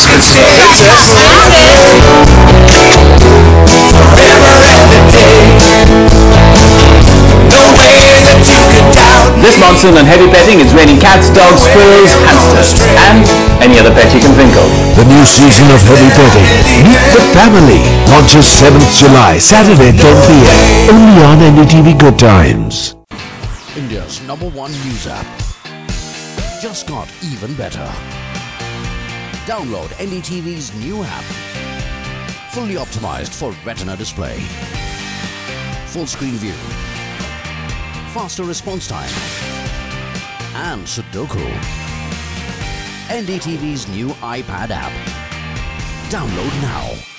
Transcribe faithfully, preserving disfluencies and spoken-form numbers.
this can stay just one day, forever and a day. No way that you could doubt. This monsoon on Heavy Petting, it's raining cats, dogs, squirrels, hamsters, and any other pet you can think of. The new season of Heavy Petting. Meet the family. Launches seventh July, Saturday, ten p m Only on N D T V Good Times. India's number one news app just got even better. Download N D T V's new app. Fully optimized for retina display. Full screen view. Faster response time. And Sudoku. N D T V's new iPad app. Download now.